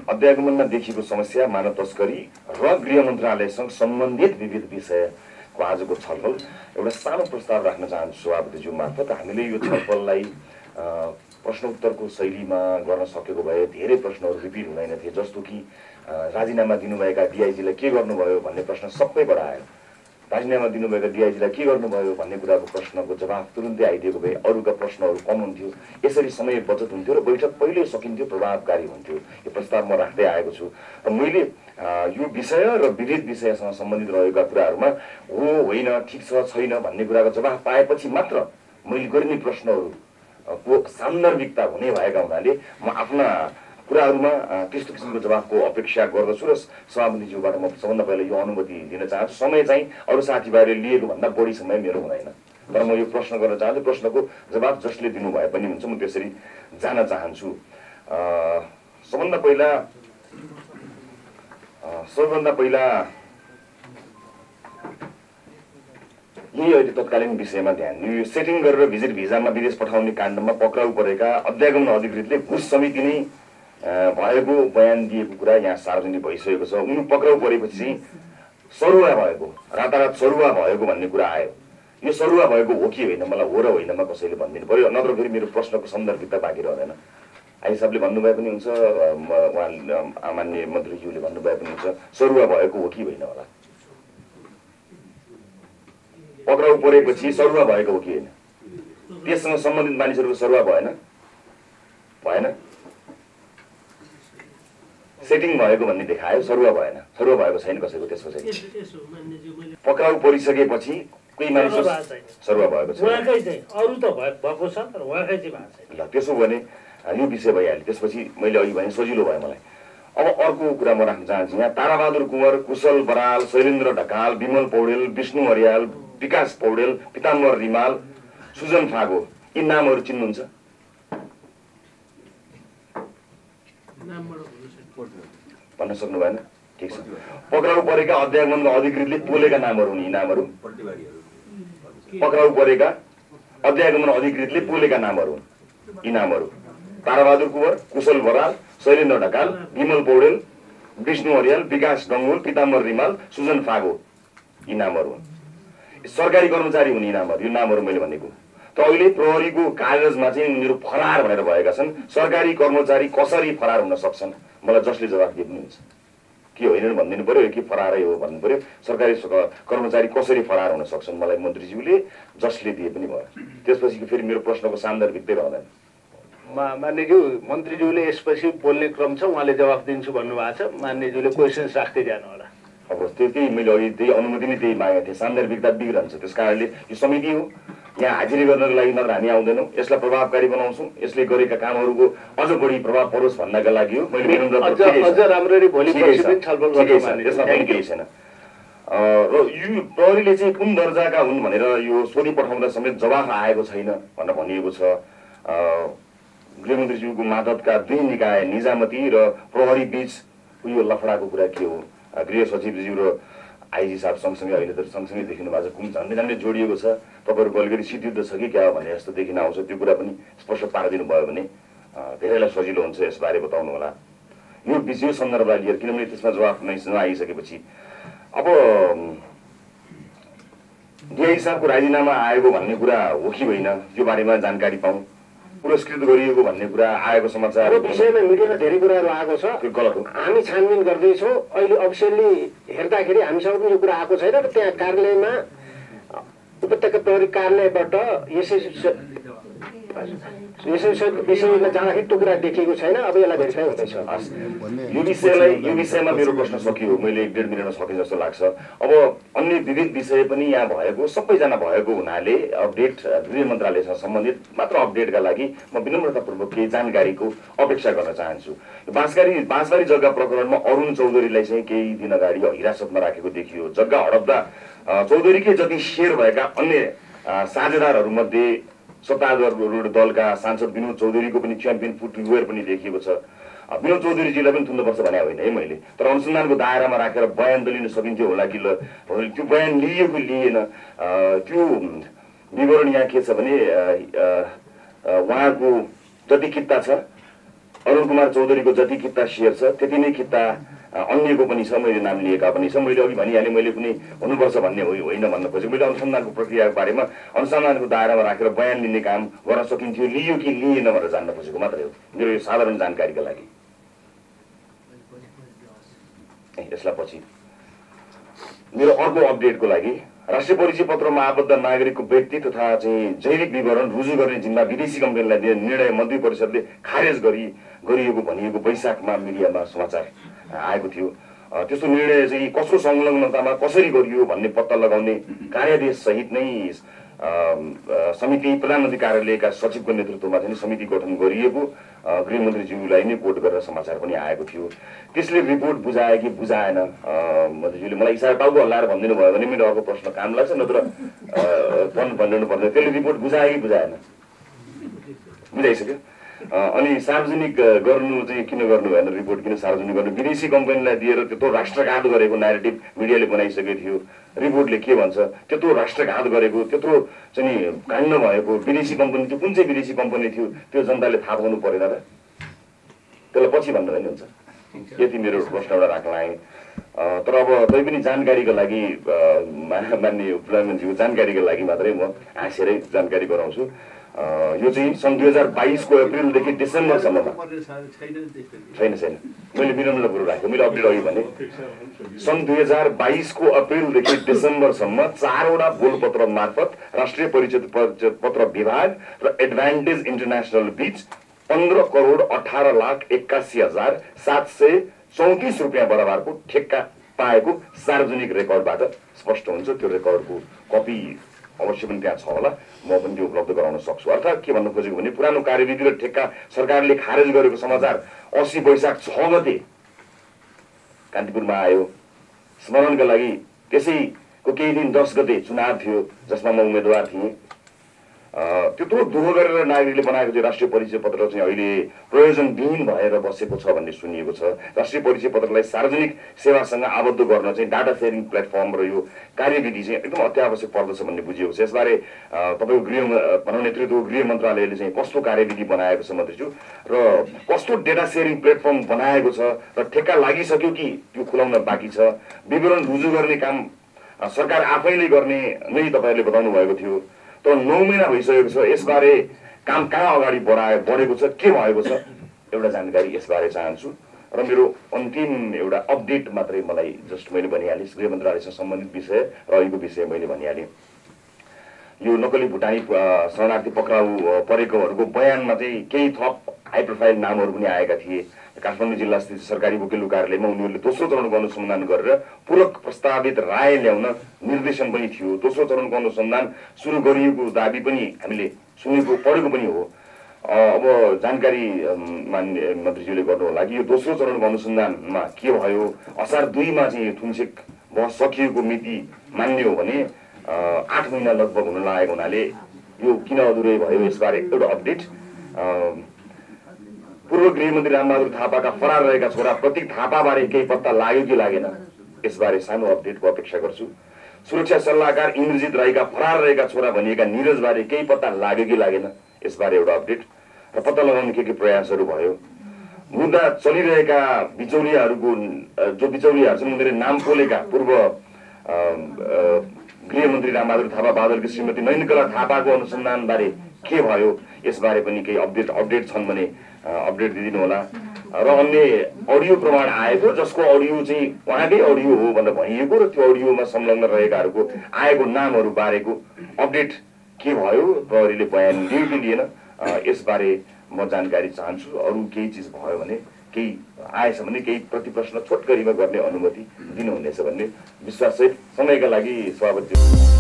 अध्यागमनमा देखिएको समस्या, मानव तस्करी र गृह मन्त्रालयसँग सम्बन्धित विविध विषयको आजको छलफल एउटा सानो प्रस्ताव राख्न चाहन्छु सभापतिज्यू मार्फत। हामीले यो छलफललाई प्रश्नोत्तरको शैलीमा गर्न सकेको भए धेरै प्रश्नहरू रिपिट हुँदैन थिए, जस्तो कि राजीनामा दिनुभएका डिआइजीलाई के गर्नुभयो भन्ने प्रश्न सबैबाट आयो। राजीनामा दिनुभएका डिआइजीलाई के गर्नुभयो भन्ने कुराको प्रश्नको जवाफ तुरुन्तै आइदिएको भए अरूका प्रश्नहरू कम हुन्थ्यो, यसरी समय बचत हुन्थ्यो र बैठक पहिल्यै सकिन्थ्यो, प्रभावकारी हुन्थ्यो। यो प्रस्ताव म राख्दै आएको छु र मैले यो विषय र विविध विषयसँग सम्बन्धित रहेका कुराहरूमा हो होइन, ठिक छ छैन भन्ने कुराको जवाफ पाएपछि मात्र मैले गर्ने प्रश्नहरूको सान्दर्भिकता हुने भएका हुनाले म आफ्ना कुराहरूमा त्यस्तो किसिमको जवाफको अपेक्षा गर्दछु र सभापतिज्यूबाट म सबभन्दा पहिला यो अनुमति दिन चाहन्छु। समय चाहिँ अरू साथीभाइले लिएको भन्दा बढी समय मेरो हुँदैन, तर म यो प्रश्न गर्न चाहन्छु। प्रश्नको जवाफ जसले दिनुभए पनि हुन्छ, म त्यसरी जान चाहन्छु। सबभन्दा पहिला यही अहिले तत्कालीन विषयमा ध्यान दिनु। यो सेटिङ गरेर भिजिट भिजामा विदेश पठाउने काण्डमा पक्राउ परेका अध्यागमन अधिकृतले घुस समिति नै भएको बयान दिएको कुरा यहाँ सार्वजनिक भइसकेको छ। उनी पक्राउ परेपछि चाहिँ सरुवा भएको, रातारात सरुवा भएको भन्ने कुरा आयो। यो सरुवा भएको हो कि होइन, मलाई हो र होइनमा कसैले भनिदिनु पर्यो, नत्र फेरि मेरो प्रश्नको सन्दर्भिकता बाँकी रहँदैन। आइ साहबले भन्नुभए पनि हुन्छ, उहाँ माननीय मन्त्रीज्यूले भन्नुभए पनि हुन्छ, सरुवा भएको हो कि होइन होला। पक्राउ परेपछि सरुवा भएको हो कि होइन, त्यससँग सम्बन्धित मानिसहरूको सरुवा भएन? सेटिङ भएको भन्ने देखायो, सरुवा भएन, सरुवा भएको छैन कसैको। त्यसपछि पक्राउ परिसकेपछि कोही मानिस सरुवा भएको छ, अरू त भएको छ तर उहाँकै चाहिँ भएको छैन। ल त्यसो भने यो विषय भइहाल्यो। त्यसपछि मैले अघि भने सजिलो भयो मलाई। अब अर्को कुरा म राख्न चाहन्छु। यहाँ ताराबहादुर कुँवर, कुशल बराल, शैलेन्द्र ढकाल, विमल पौडेल, विष्णु अर्याल, विकास पौडेल, पिताम्बर रिमाल, सुजन फागो, यी नामहरू चिन्नुहुन्छ? भन्न सक्नु भएन? ठिक छ। पक्राउ परेका अध्यागमनका अधिकृतले तोलेका नामहरू हुन् यी नामहरू। पक्राउ परेका अध्यागमन अधिकृतले तोलेका नामहरू हुन् यी नामहरू। ताराबहादुर कुँवर, कुशल बराल, शैलेन्द्र ढकाल, विमल पौडेल, विष्णु अर्याल, विकास डङ्गोल, पिताम्बर रिमाल, सुजन फागो, यी नामहरू हुन्। सरकारी कर्मचारी हुन् यी नामहरू। यो नामहरू मैले भनेको। त अहिले प्रहरीको कागजमा चाहिँ उनीहरू फरार भनेर भएका छन्। सरकारी कर्मचारी कसरी फरार हुन सक्छन्? मलाई जसले जवाफ दिए पनि हुन्छ। के होइन भनिदिनु पर्यो कि फरारै हो भन्नु पर्यो। सरकारी कर्मचारी कसरी फरार हुन सक्छन् मलाई मन्त्रीज्यूले जसले दिए पनि भयो। त्यसपछि फेरि मेरो प्रश्नको सान्दर्भिकतै रहँदैन। मान्यज्यू, मन्त्रीज्यूले यसपछि बोल्ने क्रम छ, उहाँले जवाफ दिन्छु भन्नुभएको छ। मान्यज्यूले क्वेसन्स राख्दै जानु होला। अब त्यही मैले अघि त्यही अनुमति नै त्यही मागेको थिएँ। सान्दर्भिकता बिग्रन्छ, त्यस कारणले यो समिति हो, यहाँ हाजिरी गर्नको लागि मात्र हामी आउँदैनौँ। यसलाई प्रभावकारी बनाउँछौँ, यसले गरेका कामहरूको अझ बढी प्रभाव परोस् भन्नका लागि हो। मैले अझ राम्ररी भोलि पर्सि छलफल गर्न माने, त्यसमा पनि केही छैन। र यो प्रहरीले चाहिँ कुन दर्जाका हुन् भनेर यो सोधी पठाउँदा समेत जवाफ आएको छैन भनेर भनिएको छ। गृहमन्त्रीज्यूको मातहतका दुई निकाय निजामती र प्रहरी बीच यो लफडाको कुरा के हो? गृह सचिवज्यू र आइजी साहब सँगसँगै अहिले त सँगसँगै देखिनु भएको छ, कुन झन्डै झन्डै जोडिएको छ। तपाईँहरूको अलिकति शीतयुद्ध छ कि क्या भन्ने जस्तो देखिन आउँछ। त्यो कुरा पनि स्पष्ट पारिदिनु भयो भने धेरैलाई सजिलो हुन्छ यसबारे बताउनु होला। यो विषय सन्दर्भलाई लिएर, किनभने त्यसमा जवाफ नआइसकेपछि अब डिआइजी साहबको राजीनामा आएको भन्ने कुरा हो कि होइन, यो बारेमा जानकारी पाऊँ। पुरस्कृत गरिएको भन्ने कुरा आएको समाचार विषयमा मिडियामा धेरै कुराहरू आएको छ। त्यो गलत हो। हामी छानबिन गर्दैछौँ। अहिले अफिसियल्ली हेर्दाखेरि हामीसँग पनि यो कुरा आएको छैन र त्यहाँ कार्यालयमा उपत्यका प्रहरी कार्यालयबाट विषयमा जाँदाखेरि त्यो कुरा देखिएको छैन। अब यसलाई भेरिफाई हुँदैछ। यो विषयमा मेरो प्रश्न सकियो। मैले 1.5 मिनटमा सके जस्तो लाग्छ। अब अन्य विविध विषय पनि यहाँ भएको, सबैजना भएको हुनाले अपडेट गृह मन्त्रालयसँग सम्बन्धित मात्र अपडेटका लागि म विनम्रतापूर्वक केही जानकारीको अपेक्षा गर्न चाहन्छु। बाँसबारी जग्गा प्रकरणमा अरुण चौधरीलाई चाहिँ केही दिन अगाडि हिरासतमा राखेको देखियो। जग्गा हडप्दा चौधरीकै जति शेयर भएका अन्य साझेदारहरूमध्ये सत्तारूढ दलका सांसद विनोद चौधरीको पनि च्याम्पियन फुटवेयर पनि देखिएको छ। विनोद चौधरीजीलाई पनि थुन्नुपर्छ भने होइन है मैले, तर अनुसन्धानको दायरामा राखेर बयान त लिन सकिन्थ्यो होला कि त्यो बयान लिएको लिएन, त्यो विवरण यहाँ के छ भने उहाँको जति किता छ अरुण कुमार चौधरीको जति किता सेयर छ त्यति नै किता अन्यको पनि छ, मैले नाम लिएका पनि छ। मैले अघि भनिहालेँ, मैले कुनै हुनुपर्छ भन्ने होइन भन्न खोजेको। मैले अनुसन्धानको प्रक्रियाको बारेमा अनुसन्धानको दायरामा राखेर बयान लिने काम गर्न सकिन्थ्यो, लियो कि लिएन भनेर जान्न खोजेको मात्रै हो, मेरो यो साधारण जानकारीका लागि। यसलाई पछि मेरो अर्को अपडेटको लागि राष्ट्रिय परिचय पत्रमा आबद्ध नागरिकको व्यक्ति तथा चाहिँ जैविक विवरण रुजु गर्ने जिम्मा विदेशी कम्पनीलाई दिने निर्णय मन्त्री परिषदले खारेज गरिएको भनिएको वैशाखमा मिडियामा समाचार आएको थियो। त्यस्तो निर्णय चाहिँ कसको संलग्नतामा कसरी गरियो भन्ने पत्ता लगाउने कार्यादेश सहित नै समिति प्रधानमन्त्री कार्यालयका सचिवको नेतृत्वमा चाहिँ समिति गठन गरिएको गृहमन्त्रीज्यूलाई नै कोट गरेर समाचार पनि आएको थियो। त्यसले रिपोर्ट बुझाए कि बुझाएन, मन्त्रीज्यूले मलाई इसारा टाउको हल्लाएर भनिदिनु भयो भने मेरो अर्को प्रश्न काम लाग्छ, नत्र भनिदिनु पर्दैन। त्यसले रिपोर्ट बुझाए कि बुझाएन? बुझाइसक्यो। अनि सार्वजनिक गर्नु चाहिँ किन गर्नु भएन, रिपोर्ट किन सार्वजनिक गर्नु? विदेशी कम्पनीलाई दिएर त्यत्रो राष्ट्रघात गरेको न्यारेटिभ मिडियाले बनाइसकेको थियो। रिपोर्टले के भन्छ? त्यत्रो राष्ट्रघात गरेको, त्यत्रो चाहिँ काण्ड भएको विदेशी कम्पनी थियो, कुन चाहिँ विदेशी कम्पनी थियो त्यो जनताले थाहा पाउनु परेन र? त्यसलाई पछि भन्नु पनि हुन्छ। यति मेरो प्रश्न एउटा राख्न आएँ। तर अब तैपनि जानकारीको लागि माननीय प्रधानमन्त्रीको जानकारीको लागि मात्रै म हाँसेरै जानकारी गराउँछु। यो चाहिँ सन् 2022 को अप्रिलदेखि डिसेम्बरसम्ममा छैन। मैले विनम्र कुरो राखेँ, मैले अपडेट अघि भने सन् 2022 को अप्रिलदेखि डिसेम्बरसम्म 4 वटा बोलपत्र मार्फत राष्ट्रिय परिचय पत्र विभाग र एडभान्टेज इन्टरनेसनल बीच 15,18,81,734 रुपियाँ बराबरको ठेक्का पाएको सार्वजनिक रेकर्डबाट स्पष्ट हुन्छ। त्यो रेकर्डको कपी अवश्य पनि त्यहाँ छ होला, म पनि त्यो उपलब्ध गराउन सक्छु। अर्थात् के भन्नु खोजेको भने पुरानो कार्यविधि र ठेक्का सरकारले खारेज गरेको समाचार 80 वैशाख 6 गते कान्तिपुरमा आयो। स्मरणका लागि त्यसैको केही दिन 10 गते चुनाव थियो जसमा म उम्मेदवार थिएँ। त्यत्रो दुःख गरेर नागरिकले बनाएको चाहिँ राष्ट्रिय परिचय पत्र चाहिँ अहिले प्रयोजनविहीन भएर बसेको छ भन्ने सुनिएको छ। राष्ट्रिय परिचय पत्रलाई सार्वजनिक सेवासँग आबद्ध गर्न चाहिँ डाटा सेयरिङ प्लेटफर्म र यो कार्यविधि चाहिँ एकदम अत्यावश्यक पर्दछ भन्ने बुझिएको छ। यसबारे तपाईँको भनौँ नेतृत्व गृह मन्त्रालयले चाहिँ कस्तो कार्यविधि बनाएको छ मन्त्रीज्यू र कस्तो डेटा सेयरिङ प्लेटफर्म बनाएको छ र ठेक्का लागिसक्यो कि त्यो खुलाउन बाँकी छ? विवरण रुजु गर्ने काम सरकार आफैले गर्ने नै तपाईँहरूले बताउनु भएको थियो, तर 9 महिना भइसकेको छ। यसबारे काम कहाँ अगाडि बढेको छ, के भएको छ, एउटा जानकारी यसबारे चाहन्छु। र मेरो अन्तिम एउटा अपडेट मात्रै मलाई जस्ट मैले भनिहालेँ, गृह मन्त्रालयसँग सम्बन्धित विषय र अहिलेको विषय मैले भनिहालेँ। यो नक्कली भुटानी शरणार्थी पक्राउ परेकोहरूको बयानमा चाहिँ केही थप हाई प्रोफाइल नामहरू पनि आएका थिए। काठमाडौँ जिल्ला स्थित सरकारी वकिल कार्यालयमा उनीहरूले दोस्रो चरणको अनुसन्धान गरेर पूरक प्रस्तावित राय ल्याउन निर्देशन पनि थियो। दोस्रो चरणको अनुसन्धान सुरु गरिएको दाबी पनि हामीले सुनेको पढेको पनि हो। अब जानकारी मान्य मन्त्रीज्यूले गर्नु होला कि यो दोस्रो चरणको अनुसन्धानमा के भयो? असार 2 मा चाहिँ थुनसेक बहस सकिएको मिति मान्य हो भने 8 महिना लगभग हुन लागेको हुनाले यो किन अधुरै भयो? यसबारे एउटा अपडेट। पूर्व गृहमन्त्री रामबहादुर थापाका फरार रहेका छोरा प्रतीक थापाबारे केही पत्ता लाग्यो कि लागेन? यसबारे सानो अपडेटको अपेक्षा गर्छु। सुरक्षा सल्लाहकार इन्द्रजित राईका फरार रहेका छोरा भनिएका निरजबारे केही पत्ता लाग्यो कि लागेन? यसबारे एउटा अपडेट। र पत्ता लगाउने के प्रयासहरू भयो? मुद्दा चलिरहेका बिचौलियाहरूको जो बिचौलियाहरू छन् उनीहरूले नाम पोलेका पूर्व गृहमन्त्री रामबहादुर थापा बादलकी श्रीमती नयनकला थापाको अनुसन्धानबारे के भयो? यसबारे पनि केही अपडेट छन् भने अपडेट दिदिनु होला। र अन्य अडियो प्रमाण आएको जसको अडियो चाहिँ उहाँकै अडियो हो भनेर भनिएको र त्यो अडियोमा संलग्न रहेकाहरूको आएको नामहरू बारेको अपडेट के भयो? प्रहरीले बयान लियो कि लिएन? यसबारे म जानकारी चाहन्छु। अरू केही चिज भयो भने, केही आएछ भने केही प्रतिप्रश्न छोटकरीमा गर्ने अनुमति दिनुहुनेछ भन्ने विश्वास चाहिँ समयका लागि सभापति